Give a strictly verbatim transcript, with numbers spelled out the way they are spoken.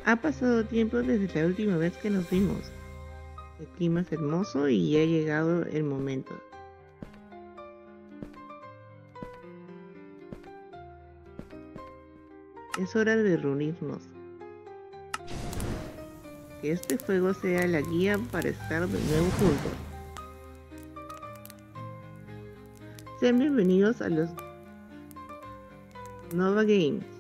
Ha pasado tiempo desde la última vez que nos vimos. El clima es hermoso y ha llegado el momento. Es hora de reunirnos. Que este juego sea la guía para estar de nuevo juntos. Sean bienvenidos a los Nova Games.